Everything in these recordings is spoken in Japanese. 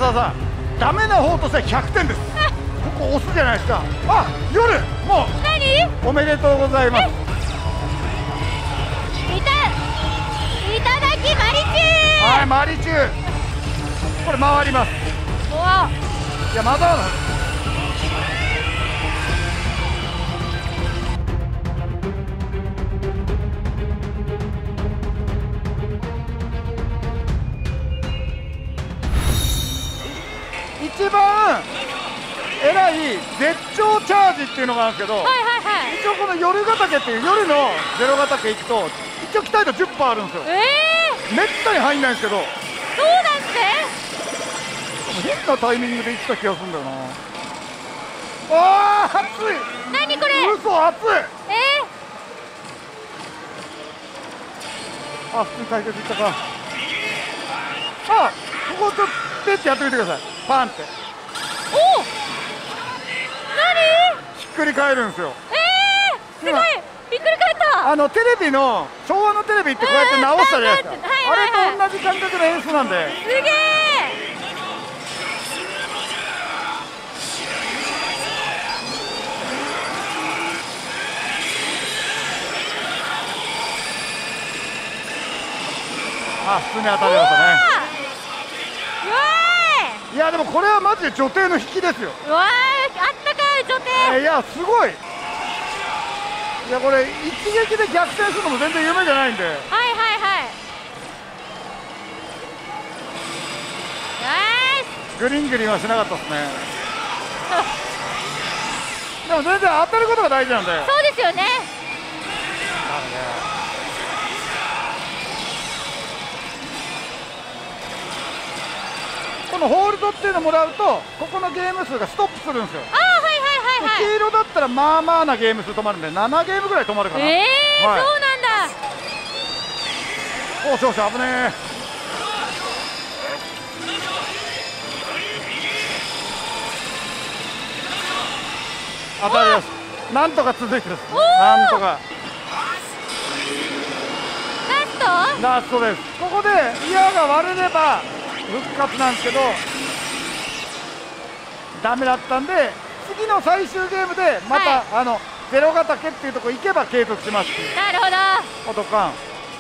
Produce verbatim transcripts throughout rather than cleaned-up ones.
田さん、ダメな方としてはひゃくてんです。ここ押すじゃないですか。あ、夜もう何？ おめでとうございます。 いたいただきマリチュー。 はい、マリチュー、これ回ります。 おいや、まだ一番偉い絶頂チャージっていうのがあるんですけど、 はいはいはい。 一応この夜ヶ岳っていう夜のゼロヶ岳行くと一応期待度 じゅっパーセント あるんですよ。 えめったに入んないんですけど、 ー、そうなんすね。 変なタイミングで行った気がするんだよな。あー、熱い。 何これ？ 嘘、熱い。 えあ、普通に解決いったか。あ、ここちょっとペッてやってみてください。パンってー、おお、何？ ひっくり返るんですよ。 えー、すごい、びっくり返った。 あのテレビの昭和のテレビってこうやって直したじゃないですか。 うんはいはいはい、 あれと同じ感覚の演出なんで。 すげえ。 あ、普通に当たりましたね。 うわいやでもこれはマジで女帝の引きですよ。 ー、うわー、あったかい女帝。 えーいやすごい。いやこれ一撃で逆転するのも全然夢じゃないんで。 はいはいはい。よーし。 グリングリンはしなかったですね。でも全然当たることが大事なんで。 そうですよね。 このホールドっていうのもらうとここのゲーム数がストップするんですよ。 ああ、はいはいはいはい。 黄色だったらまあまあなゲーム数止まるんでななゲームぐらい止まるかな。 ええー、 はい、 そうなんだ。 おしおし、危ねえ。当たりです。なんとか続いてる。なんとかラスト？ ラストです。ここでイヤーが割れれば復活なんですけどダメだったんで、次の最終ゲームでまた、はい、あのゼロヶ岳っていうところ行けば継続しますし。 なるほど。 おとかん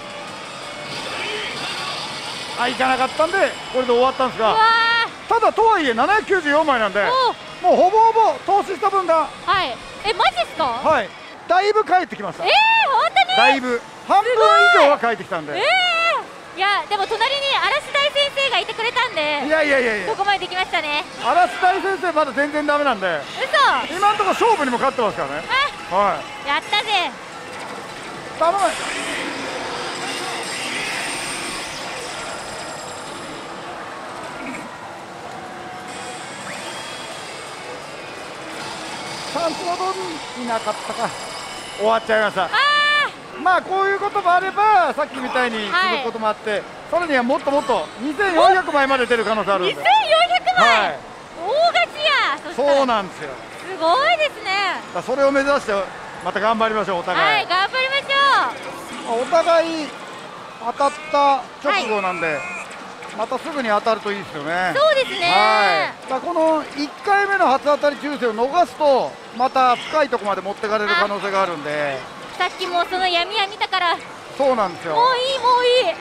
あ、行かなかったんでこれで終わったんですが、ただとはいえななひゃくきゅうじゅうよんまいなんでもうほぼほぼ投資した分が、 はい、え、マジっすか？ はい、だいぶ返ってきました。 えー、本当に？ だいぶ半分以上は返ってきたんで。 えー、いやでも隣に嵐大先生がいてくれたんで、 いやいやいやいや、 ここまでできましたね。 嵐大先生まだ全然ダメなんで。 嘘。 今のところ勝負にも勝ってますからね。はい、 やったぜ。 頼む。チャンスの分いなかったか。終わっちゃいました。 あまあこういうこともあればさっきみたいに続くこともあって、はい、さらにはもっともっとにせんよんひゃくまいまで出る可能性あるんです。 にせんよんひゃくまい、 はい、 大勝ちや。そそうなんですよ。 すごいですね。 だそれを目指してまた頑張りましょう。お互い、 はい、頑張りましょう。 お互い当たった直後なんで、はい、またすぐに当たるといいですよね。 そうですね。 はい、だこのいっかいめの初当たり抽選を逃すとまた深いところまで持っていかれる可能性があるんで。 さっきもその闇や見たから。 そうなんですよ。 もういいもういい。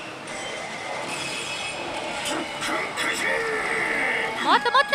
もっともっと。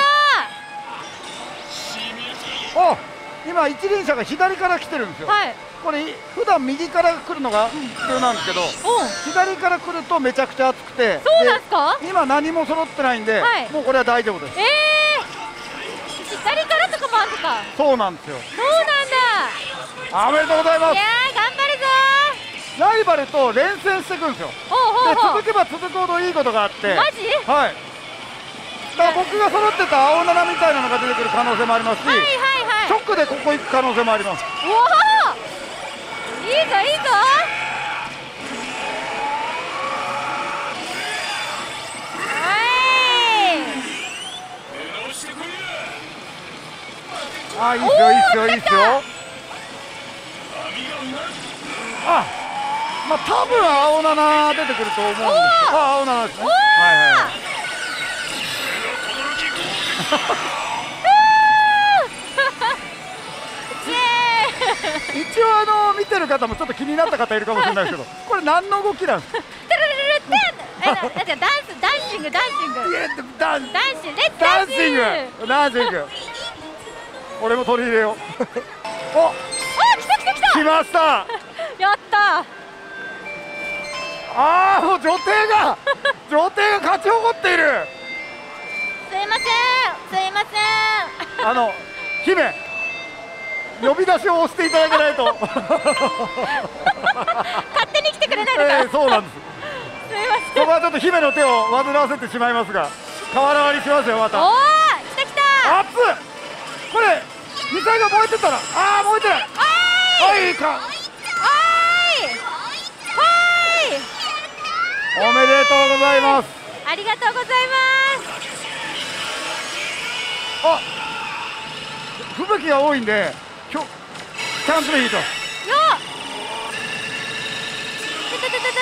あ、今一輪車が左から来てるんですよ。はい、これ普段右から来るのが普通なんですけど、うん、左から来るとめちゃくちゃ熱くて。 そうなんですか？ 今何も揃ってないんで、はい、もうこれは大丈夫です。 えー、左からとかもあるのか。 そうなんですよ。 そうなんだ。 おめでとうございます。 いやー、頑張るぞー。ライバルと連戦していくんですよ。 ほうほうほう。 で続けば続くほどいいことがあって。 マジ？ はい。だから僕が揃ってた青ななみたいなのが出てくる可能性もありますし、はいはいはい、直でここ行く可能性もあります。 おお、いいぞいいぞ。 ああ、いいっすよいいっすよいいっすよ。あ、まあ多分青なな出てくると思うんですけど、あ、青ななですね。はいはい。 一応あの見てる方もちょっと気になった方いるかもしれないですけど、これ何の動きなんですか？ え、な、なんかダンス、ダンシング、ダンシング。 いや、ダン、 ダンシング、レッツダンシング、ダンシング。俺も取り入れよう。お、 あ、来た来た来た。 来ました。 やった。 ああ、もう女帝が、女帝が勝ち誇っている。 すいません、すいません。 あの姫、呼び出しを押していただけないと。 勝手に来てくれないのか。 えー、そうなんです。 すいません。 そこはちょっと姫の手を煩わせてしまいますが、瓦割りしますよまた。 おお、来た来た。 熱っ。これミサイが燃えてたら、ああ燃えてない。 おい。 はいか。 おい。 おめでとうございます。 ありがとうございます。 あ、吹雪が多いんで、今日チャンスでいいと。よっ。 たたたたた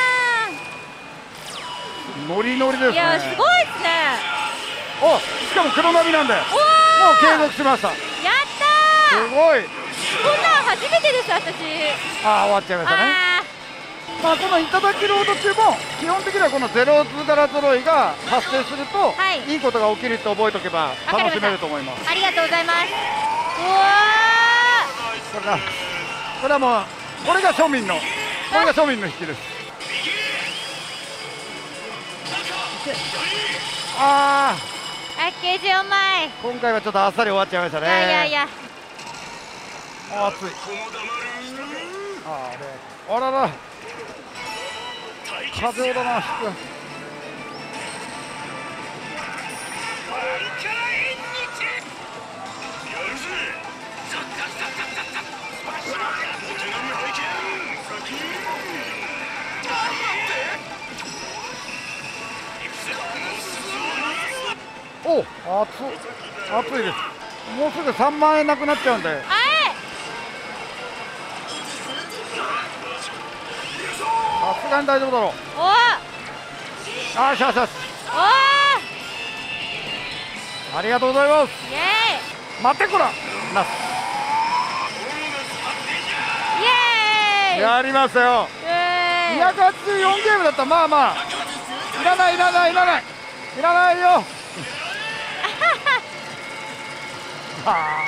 ノリノリですね。 いや、すごいですね。 お、しかも黒波なんで、もう継続しました。 やったー。 すごい。 こんなん初めてです、私。 ああ、終わっちゃいましたね。まあ、この頂きロード中も基本的にはこのゼロ図柄揃いが発生すると、はい、いいことが起きるって覚えておけば楽しめると思います。 ありがとうございます。うわー、これだ、これはもうこれが庶民のこれが庶民の引きです。ああ、あ、けじうまい。 今回はちょっとあっさり終わっちゃいましたね。 いやいやいや、 あ、熱い。あれ、あらら、風をだな、引く。お、熱い、熱いです。もうすぐさんまんえんなくなっちゃうんで。さすがに大丈夫だろう。 おお。 あ、しよしよし。 おお。ありがとうございます。 イエーイ。 待ってこら。なす。 イエーイ。 やりましたよ。にひゃくはちじゅうよんゲームだったらまあまあ。いらないいらないいらないいらないよ。はあ。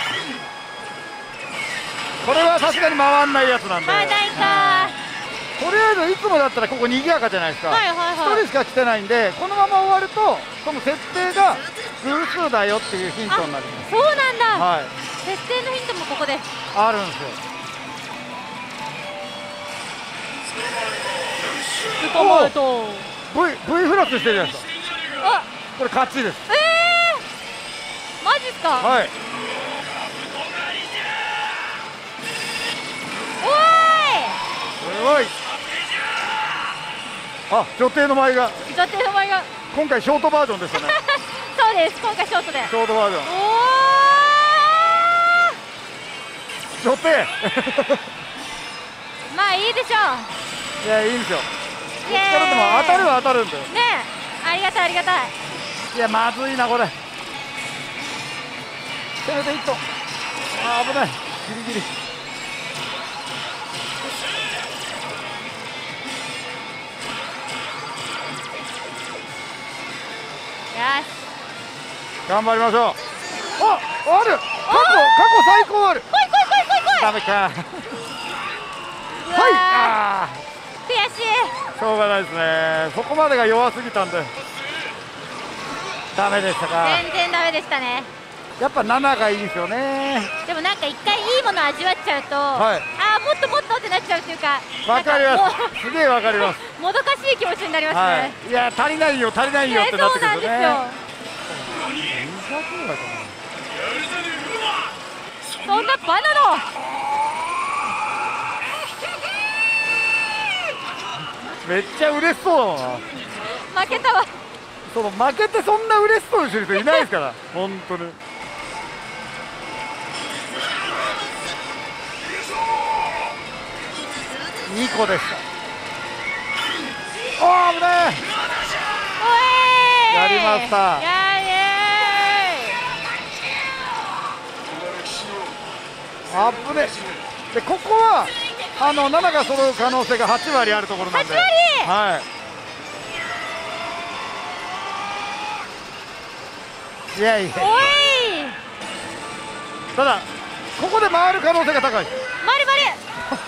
これはさすがに回んないやつなんで。 回らないか。 とりあえずいつもだったらここ賑やかじゃないですか。 はいはいはい、 ひとりしか来てないんで、このまま終わるとこの設定が偶数だよっていうヒントになります。 そうなんだ。 はい。 設定のヒントもここであるんですよ。 スーパーマルト V V フラッシュしてるやつだ。 あ、 これ勝ちです。 えー、マジっすか。 はい。 おーい。 すごい。あ、女帝の舞が。 女帝の舞が。 今回ショートバージョンでしたね。 そうです。今回ショートで。 ショートバージョン。 おお。 女帝。 まあいいでしょう。いや、いいんですよ。 イエーイ。 こっからでも当たるは当たるんだよ。 ねえ、ありがたいありがたい。 いや、まずいなこれ。せめて一頭。あ、危ない。ギリギリ。 よし、 頑張りましょう。あ、ある。過去過去最高ある。 来い来い来い来い来い。 ダメか。はい。ああ。 悔しい。 しょうがないですね。そこまでが弱すぎたんで。ダメでしたか。 全然ダメでしたね。 やっぱなながいいですよね。 でもなんか一回いいもの味わっちゃうと、 はい、 ああもっともっとってなっちゃうっていうか。 わかります。すげえわかります。 もどかしい気持ちになりますね。 はい、いや足りないよ足りないよってなってくるんですよね。 そんなバナナ。 めっちゃ嬉しそうだもんな。 負けたわ。 その負けてそんな嬉しそうにしてる人いないですから本当に。にこでした。おー危ねえ。やりました。 やあぶね。でここはあのななが揃う可能性がはちわりあるところなんで。 はちわり。 はい。いやいや。 おい。 ただここで回る可能性が高い。 回る回る。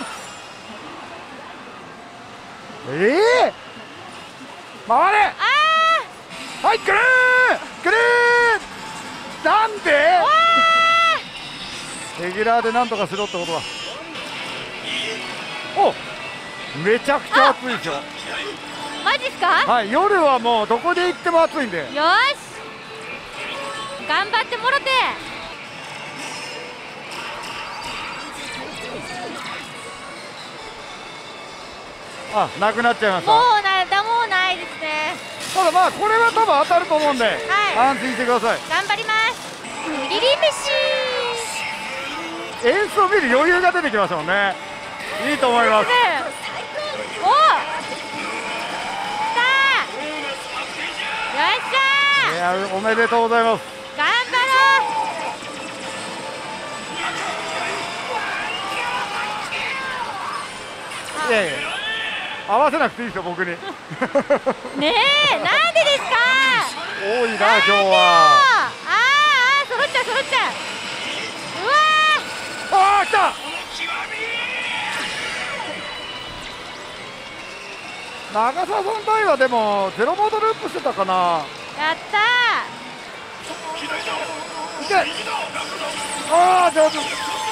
ええー、回れ。 あはい、くるーくるーなんでレギュラーでなんとかしろってことだ。お、めちゃくちゃ暑いですよ。 マジっすか。 はい、夜はもうどこで行っても暑いんで。 よし頑張ってもろて。 あ、なくなっちゃいました。 もうなだもうないですね。 ただまあこれは多分当たると思うんで、 はい、 安心してください。 頑張ります。リリ飯演奏を見る余裕が出てきましたもんね。いいと思います。 おお、さあよっしゃー。 いや、おめでとうございます。 頑張ろう。 いやいや、合わせなくていいですよ、僕に。 ねえ、なんでですか。 多いな、今日は。 あーあー、揃っちゃう、揃っちゃう。うわー、あー、来た。長澤さんの場合はでもゼロモードループしてたかな。 やったー。いけ。ああ、上手。 おー、シュー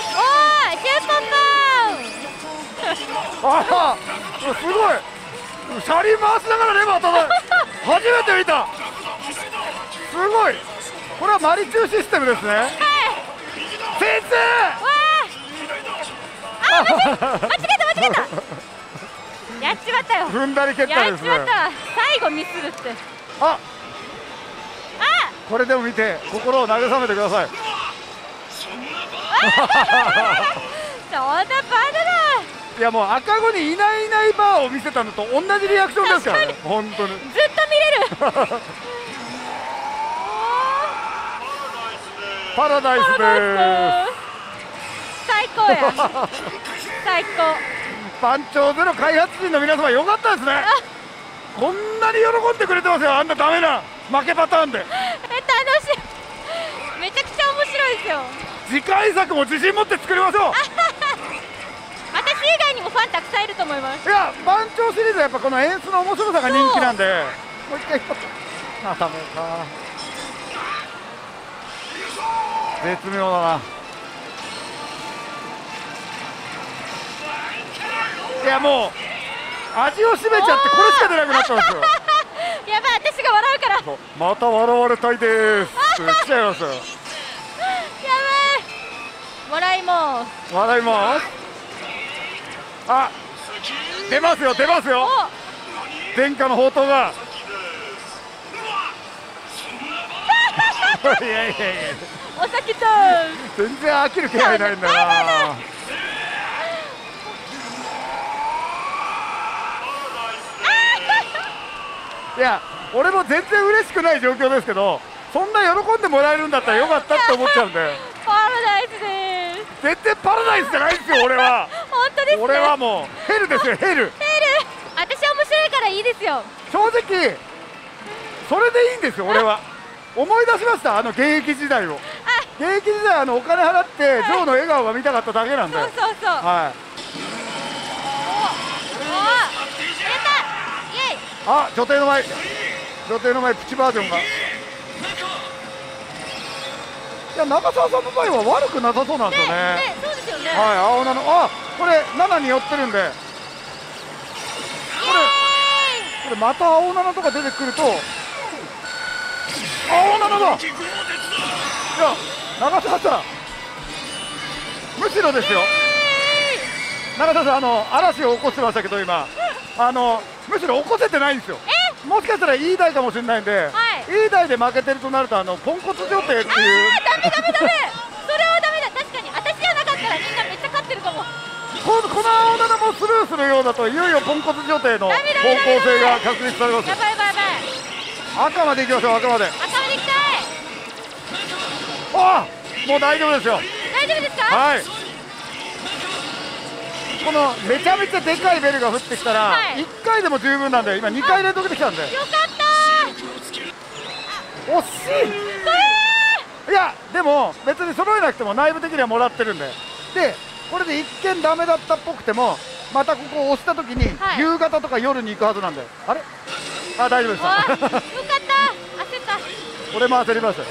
ポンポン。 ああ、すごい。車輪回しながらレバーただ初めて見た。すごい。これはマリチューシステムですね。はい。先生。 わあ。あ、間違えた間違えた。やっちまったよ。 踏んだり蹴ったりですね。 やっちまったわ。最後ミスるって。 あ。 あ。 これでも見て心を慰めてください。 そんなバカだ。 いやもう赤子にいないいないバーを見せたのと同じリアクションですからね。本当に。ずっと見れる。 パラダイスです。 最高や。最高。 番長ゼロ開発陣の皆様良かったですね。こんなに喜んでくれてますよ。あんなダメな負けパターンで。 え、楽しい。めちゃくちゃ面白いですよ。 次回作も自信持って作りましょう。 私以外にもファンたくさんいると思います。 いや、番長シリーズはやっぱこの演出の面白さが人気なんで。もう一回あ、ダメか。絶妙だな。いやもう味を占めちゃってこれしか出なくなったんですよ。 やばい、私が笑うから。 また笑われたいです来ちゃいましたよ。やばい。笑います。 笑います。あ、出ますよ出ますよ。殿下の宝刀が。いやいやいや。 お酒と。 全然飽きる気配ないんだな。いや、俺も全然嬉しくない状況ですけど、そんな喜んでもらえるんだったらよかったって思っちゃうんで。 パラダイスです。 全然パラダイスじゃないですよ、俺は。 本当ですね。 俺はもうヘルですよ、ヘル。ヘル。 私は面白いからいいですよ。 正直、それでいいんですよ、俺は。思い出しました、あの現役時代を。現役時代、あのお金払って、ジョーの笑顔が見たかっただけなんで。 そうそうそう。 はい。あ、女帝の前、女帝の前プチバージョンが。いや、長澤さんの場合は悪くなさそうなんですよね。 ね、そうですよね。 はい、青菜の、あ、これななに寄ってるんで。これ、これまた青菜のとか出てくると。青菜のだ。いや、長澤さん。むしろですよ。長澤さん、あの嵐を起こしてましたけど、今。あのむしろ起こせてないんですよ。もしかしたらいい台かもしれないんで、はい、いい台で負けてるとなるとあのポンコツ状態っていう。 ああ、ダメダメダメ。それはダメだ。確かに私じゃなかったらみんなめっちゃ勝ってるかも。 こ, この青菜もスルーするようだといよいよポンコツ状態の方向性が確立されます。 やばいやばいやばい。 赤まで行きましょう。赤まで。 赤まで行きたい。 ああ、もう大丈夫ですよ。 大丈夫ですか。 はい。 このめちゃめちゃでかいベルが降ってきたら、 はい、 いっかいでも十分なんで、今にかい連続できたんで。 よかったー、惜しい。いやでも別に揃えなくても内部的にはもらってるんで、でこれで一見ダメだったっぽくてもまたここを押した時に、はい、夕方とか夜に行くはずなんで。あれ、あ、大丈夫でした。 よかった、焦った。 俺も焦りましたよ。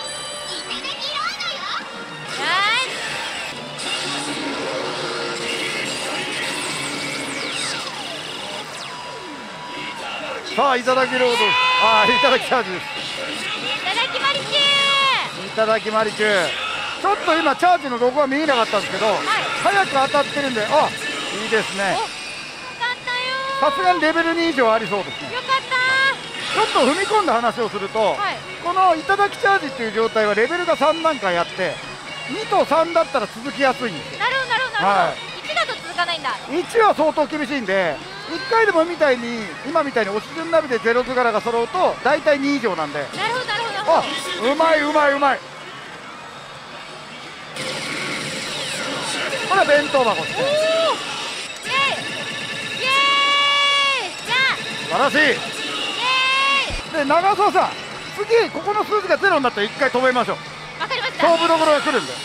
さあ、いただきロード、あー、いただきチャージです。 いただきマリキュー、いただきマリキュー。ちょっと今チャージのロゴは見えなかったんですけど、はい、早く当たってるんで、あ、いいですね。さすがにレベルに以上ありそうですね。 よかった。 ちょっと踏み込んだ話をすると、はい、このいただきチャージっていう状態はレベルがさん段階あって、にとさんだったら続きやすいんですよ。 なるほどなるほど、はい、いちだと続かないんだ。 いちは相当厳しいんで、いっかいでもみたいに今みたいに押し順ナビでゼロ図柄が揃うと大体に以上なんで。 なるほどなるほど。 あ、うまいうまいうまい。これは弁当箱ですね。素晴らしい。で、長澤さん、次ここの数字がゼロになったらいっかい止めましょう。 わかりました。 勝負どころが来るんで。で、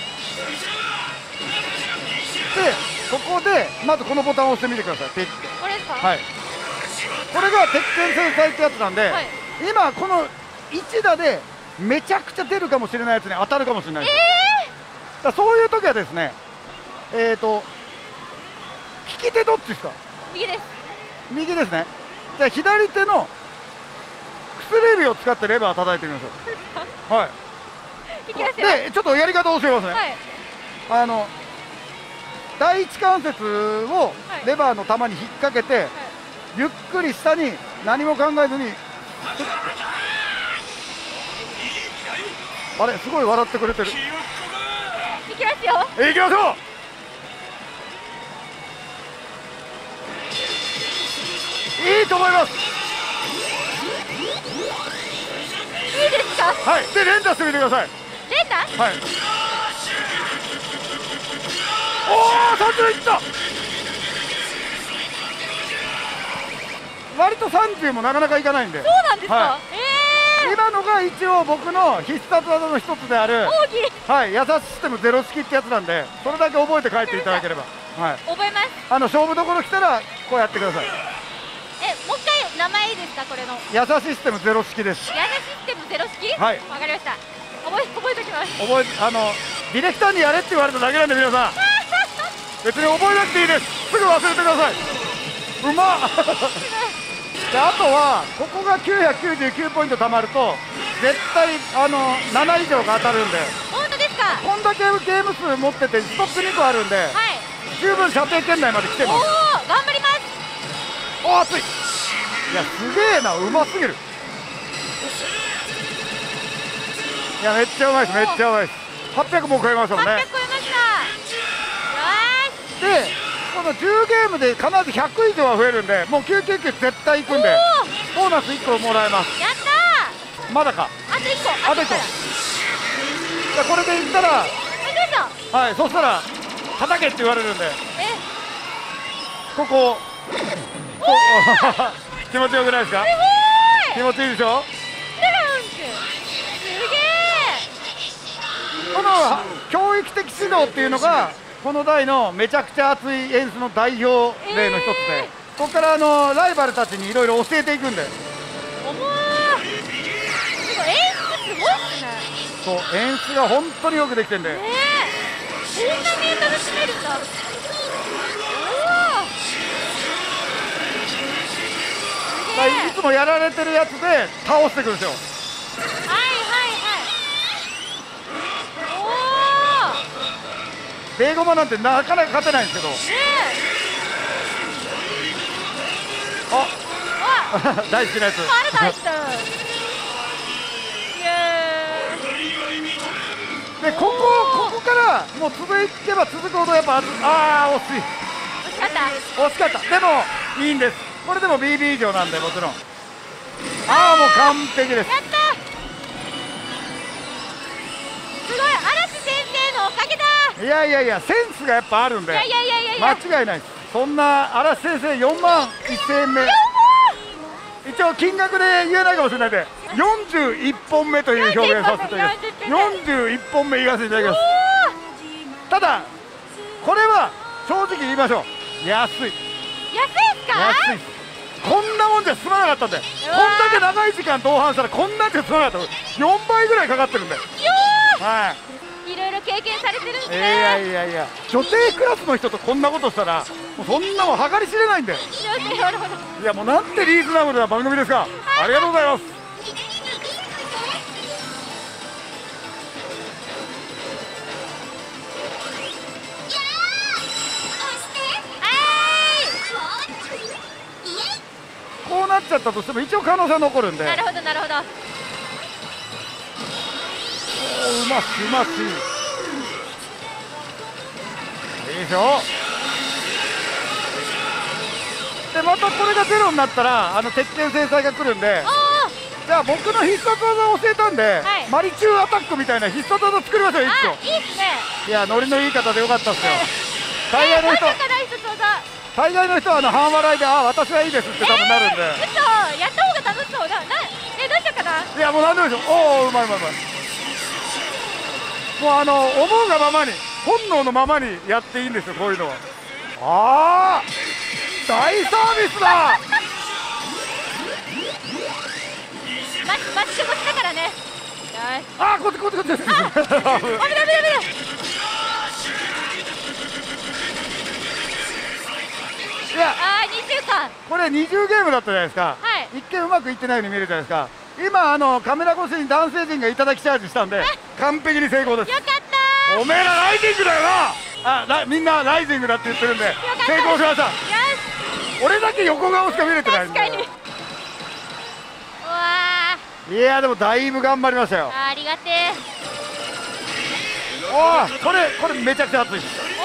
ここでまずこのボタンを押してみてください。ピッて。 これですか？ はい。これが鉄拳制裁ってやつなんで、はい、今このいち打でめちゃくちゃ出るかもしれないやつに当たるかもしれないです。えー、だそういう時はですね、えーと利き手どっちですか？ 右です。 右ですね。じゃあ左手の薬指を使ってレバー叩いてみましょう。はい。で、ちょっとやり方を教えますね。はい、あの第一関節をレバーの球に引っ掛けて、はい、ゆっくり下に何も考えずに。あれ、すごい笑ってくれてる。 いきますよ。 いきましょう。いいと思います。 いいですか？ はい。で、連打してみてください。 連打？ はい。おお、さんじゅういった。割とさんじゅうもなかなかいかないんで。 そうなんですか？はい、 えー、今のが一応僕の必殺技の一つである、はい、優しシステムゼロ式ってやつなんで、それだけ覚えて帰っていただければ。はい。 覚えます。 あの勝負どころ来たらこうやってください。 え、もう一回名前いいですか、これの。 優しシステムゼロ式です。 優しシステムゼロ式。 はい。 わかりました。覚え、覚えておきます。 覚え、あの、ディレクターにやれって言われただけなんで、皆さん。別に覚えなくていいです。すぐ忘れてください。うまっ。で、あとは、ここがきゅうひゃくきゅうじゅうきゅうポイント貯まると、絶対、あの、なな以上が当たるんで。 本当ですか。 こんだけゲーム数持ってて、ストップにこあるんで。はい。十分射程圏内まで来てます。 おお、頑張ります。 おー、熱い。いや、すげえな、うますぎる。いや、めっちゃうまいです、めっちゃうまいです。はっぴゃくも超えましたもんね。 はっぴゃく超えました。 よし。で、このじゅうゲームで必ずひゃく以上は増えるんで、もうきゅうきゅうきゅう絶対いくんで、ボーナスいっこもらえます。 やったー。まだか。 あといっこ。 あといっこ。じゃこれでいったら、はい、そしたら、叩けって言われるんで。え。ここ。気持ちよくないですか？すごい。気持ちいいでしょ？この教育的指導っていうのがこの台のめちゃくちゃ熱い演出の代表例の一つで、えー、ここからあのライバルたちにいろいろ教えていくんで。 おもー、すごい、演出すごいっすね。 そう、演出が本当によくできてるんで、 えー、こんなに楽しめるんだ。 いつもやられてるやつで倒していくんですよ。ベーゴマなんてなかなか勝てないんですけど、あ大好きなやつ。で、ここここからもう続いてば続くほどやっぱ、ああ惜しい、 惜しかった惜しかった。でもいいんです。これでも ビービー 以上なんで、もちろん。ああもう完璧です。 やった。すごい、嵐先生のおかげだ。 いやいやいや、センスがやっぱあるんで、 いやいやいやいやいや、 間違いないです。そんな嵐先生よんまんせんえんめ、一応金額で言えないかもしれないんでよんじゅういっぽんめという表現させていただきます。よんじゅういっぽんめ言わせていただきます。ただこれは正直言いましょう、安い。 安いっすか？ 安いっす。こんなもんじゃ済まなかったんで、こんだけ長い時間同伴したらこんなんじゃ済まなかった。よんばいぐらいかかってるんで、はい、 いろいろ経験されてるんですね。 いやいやいや、女性クラスの人とこんなことしたらもうそんなもん計り知れないんで、 なるほど。 いやもうなんてリーズナブルな番組ですか。ありがとうございます。こうなっちゃったとしても一応可能性は残るんで、 なるほどなるほど。 おうましうましいいでしょ。でまたこれがゼロになったらあの鉄拳制裁が来るんで、じゃあ僕の必殺技を教えたんで、はい、マリチューアタックみたいな必殺技作りましょう。一丁いいっすね。 いやノリのいい方でよかったっすよ。大概の人、大概の人はあの半笑いで、あ私はいいですって多分なるんで、 えー、嘘、やった方が楽しそうだ。なえどうしようかな。 いやもう何でもいいでしょ。おおうまいうまいうまい。もうあの思うがままに本能のままにやっていいんですよ、こういうのは。ああ大サービスだ。 マッマッシュ越しだからね。 ああこっちこっちこっち。危ない危ない危ない。いやあーにじゅうか。 これにじゅうゲームだったじゃないですか、はい、一見うまくいってないように見えるじゃないですか。今あのカメラ越しに男性陣がいただきチャージしたんで完璧に成功です。 よかったー。 おめえらライジングだよな。あラみんなライジングだって言ってるんで成功しました。よし、俺だけ横顔しか見れてないんで。 確かに。うわー、いやでもだいぶ頑張りましたよ。 ありがてえ。 おおこれこれめちゃくちゃ熱い。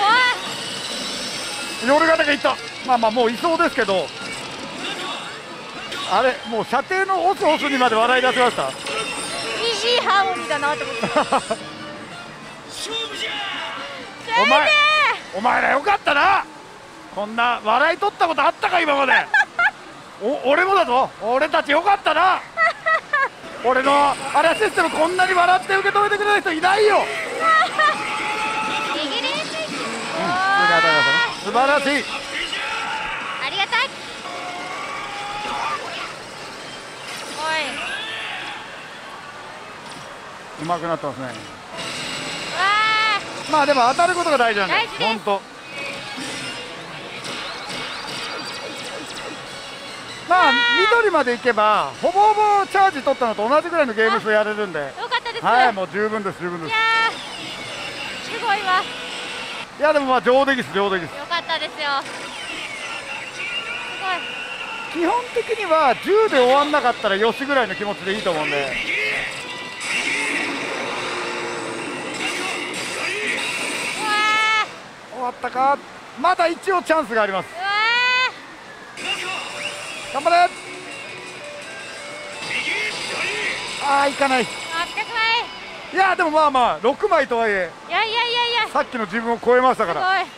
おお夜型がいった。まあまあもういそうですけど、あれもう射程のオスオスにまで笑い出しました。 いいいいハーモニーだなと思ってお前お前らよかったな。こんな笑い取ったことあったか今まで。お俺もだぞ。俺たちよかったな。俺のあれシステムこんなに笑って受け止めてくれる人いないよ。素晴らしい。 ありがたい。 おいうまくなってますね。 わまあでも当たることが大事なんだよ。本当。まあ緑まで行けばほぼほぼチャージ取ったのと同じぐらいのゲーム数やれるんで。 よかったです。 はい、もう十分です十分です。 いやーすごいわ。 いやでもまあ上出来です上出来です。 よかったですよ。すごい。 基本的にはじゅうで終わんなかったらよしぐらいの気持ちでいいと思うんで。終わったか。まだ一応チャンスがあります。頑張れ。ああいかない。いやでもまあまあろくまいとはいえ、 いやいやいやいやさっきの自分を超えましたから。 す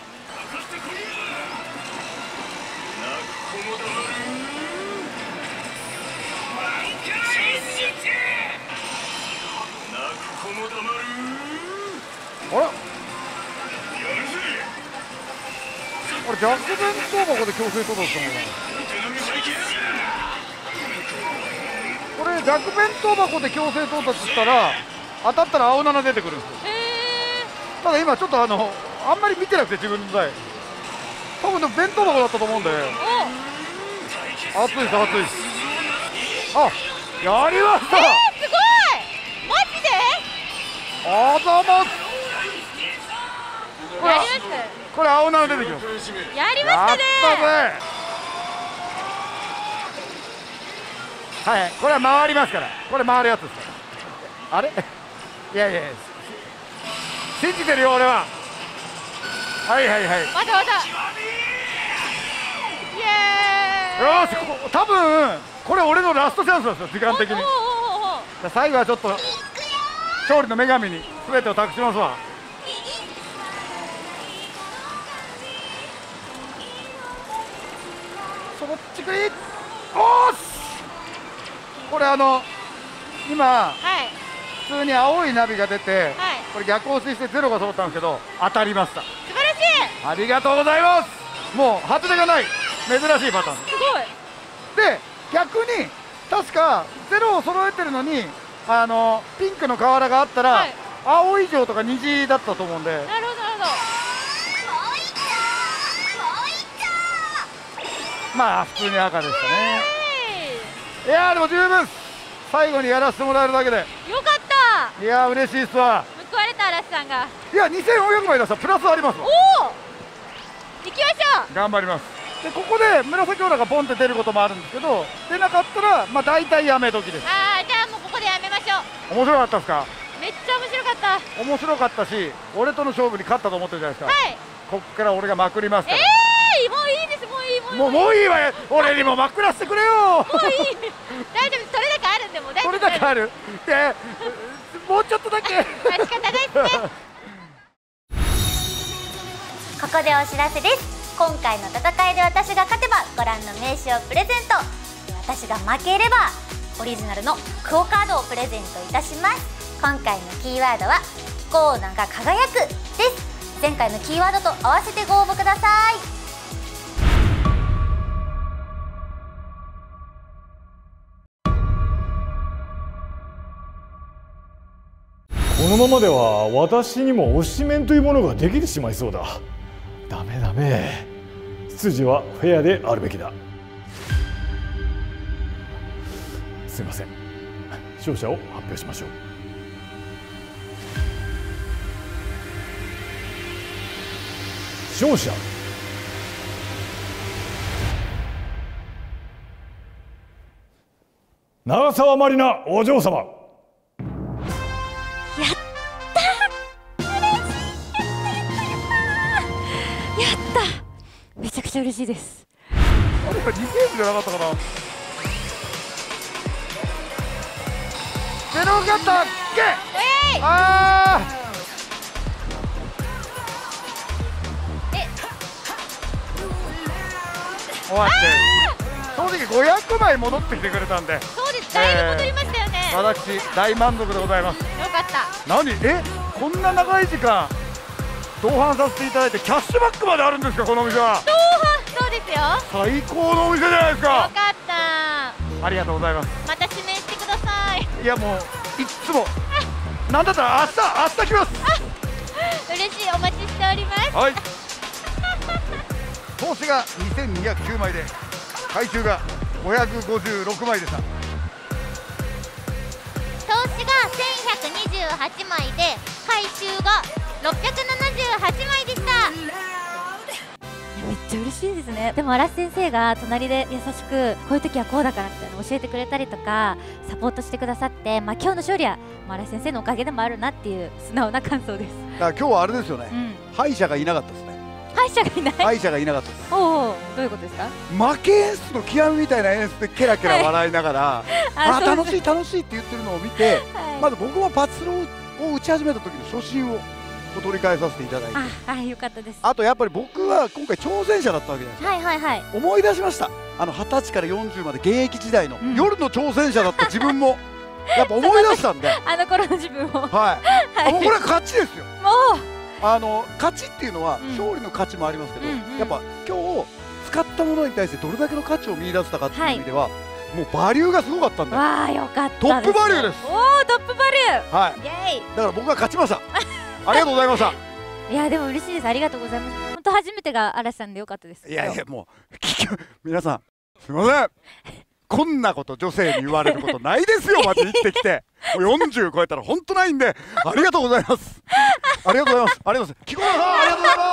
ごい。あら俺ジャック弁当箱で強制取ろうとしたもんな。これジャック弁当箱で強制到達したら当たったら青なな出てくるんですよ。ただ今ちょっとあのあんまり見てなくて自分の台多分でも弁当箱だったと思うんで熱いです熱いです。あやりました。 えー、すごいマジで。 あざます。これやりました。 これ青なな出てきます。 やりましたね。 やったぜ。はいこれは回りますから。これ回るやつですから。あれいやいや信じてるよ俺は。はいはいはい。 まだまだ。イエーイ。 よし多分これ俺のラストチャンスですよ時間的に。最後はちょっと勝利の女神に全てを託しますわ。 っちくりおーしこれあの今はい普通に青いナビが出て、 はいこれ逆押ししてゼロが揃ったんですけど当たりました。 素晴らしい。 ありがとうございます。もう外れがない珍しいパターンすごい。 で、逆に確かゼロを揃えてるのにあのピンクの瓦があったら、 はい、 青以上とか虹だったと思うんで、 なるほどなるほど。 まあ普通に赤でしたね。いやーでも十分最後にやらせてもらえるだけでよかった。 いやー嬉しいっすわ。 報われた嵐さんが。 いやにせんよんひゃくまい出したらプラスありますわ。 おお行きましょう。 頑張ります。でここで紫オーラがポンって出ることもあるんですけど、出なかったらまあ大体やめ時です。 ああじゃあもうここでやめましょう。 面白かったですか。 めっちゃ面白かった。 面白かったし俺との勝負に勝ったと思ってるじゃないですか。 はい。 こっから俺がまくりますから。 ええー、もういいですもういいもうもうもういいわよ。俺にもまくらせてくれよ。 もういい大丈夫。それだけあるんでもう大丈そ夫。 れだけある。でもうちょっとだけ仕方ないですね。ここでお知らせです。今回の戦いで私が勝てばご覧の名刺をプレゼント、私が負ければオリジナルのクオカードをプレゼントいたします。今回のキーワードはキコーナが輝くです。前回のキーワードと合わせてご応募ください。 このままでは私にも推しメンというものができてしまいそうだ。ダメダメ、出自はフェアであるべきだ。すいません、勝者を発表しましょう。勝者長澤まりなお嬢様。 めちゃくちゃ嬉しいです。 あれはにゲームじゃなかったかな。ゼロガタッケあーえ終わって正直ごひゃくまい戻ってきてくれたんで、 そうです。だいぶ戻りましたよね。 私大満足でございます。 よかった。 何えこんな長い時間同伴させていただいてキャッシュバックまであるんですかこのお店は。 同伴そうですよ。 最高のお店じゃないですか。 よかった。 ありがとうございます。 また指名してください。 いやもういっつもなんだったら明日明日来ます。 嬉しい。お待ちしております。 はい投資がにせんにひゃくきゅうまいで回収がごひゃくごじゅうろくまいでした。 投資がせんひゃくにじゅうはちまいで回収がろっぴゃくななじゅうはちまいでした。めっちゃ嬉しいですね。でも嵐先生が隣で優しくこういう時はこうだからみたいなの教えてくれたりとかサポートしてくださって、まあ、今日の勝利は嵐先生のおかげでもあるなっていう素直な感想です。 だから今日はあれですよね、 うん、 敗者がいなかったですね。 敗者がいない敗者がいなかったです。 おうおうどういうことですか。 負け演出の極みみたいな演出でケラケラ笑いながら、はい、ああ楽しい楽しいって言ってるのを見て、 はい、 まず僕もパチスロを打ち始めた時の初心を取り返させていただいて、 あ、はい、よかったです。 あとやっぱり僕は今回挑戦者だったわけじゃないですか。 はいはいはい。 思い出しました。あのはたちからよんじゅうまで現役時代の、 うん、 夜の挑戦者だった自分もやっぱ思い出したんであの頃の自分をはい、はい、もうこれは勝ちですよ。 もうあの勝ちっていうのは、 うん、 勝利の価値もありますけど、 うんうん、 やっぱ今日使ったものに対してどれだけの価値を見出せたかっていう意味では、はい、もうバリューがすごかったんで。 わあよかった。 トップバリューです。 おおトップバリュー。 はい。 イエイ。 だから僕が勝ちました。ありがとうございました。 いやでも嬉しいです。ありがとうございます。本当初めてが嵐さんでよかったです。 いやいやもう皆さんすみません。こんなこと女性に言われることないですよ。まず生きてきてもうよんじゅう超えたら本当ないんで、ありがとうございます。ありがとうございます。ありがとうございます。キコナさんありがとうございます。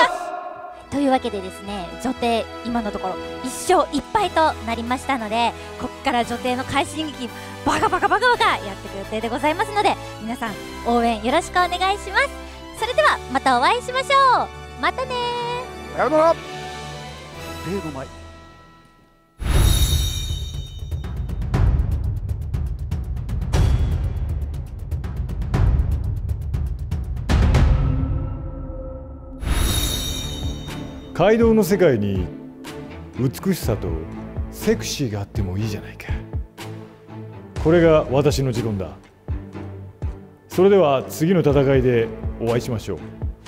というわけでですね、女帝今のところいっしょういっぱいとなりましたので、ここから女帝の快進撃バカバカバカバカやっていく予定でございますので、皆さん応援よろしくお願いします。それではまたお会いしましょう。またねー。 さよなら。例の前街道の世界に美しさとセクシーがあってもいいじゃないか。これが私の持論だ。それでは次の戦いでお会いしましょう。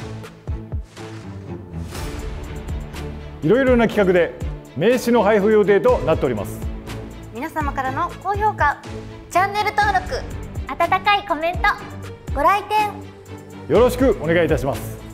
いろいろな企画で名刺の配布予定となっております。 皆様からの高評価、チャンネル登録、 温かいコメント、 ご来店よろしくお願いいたします。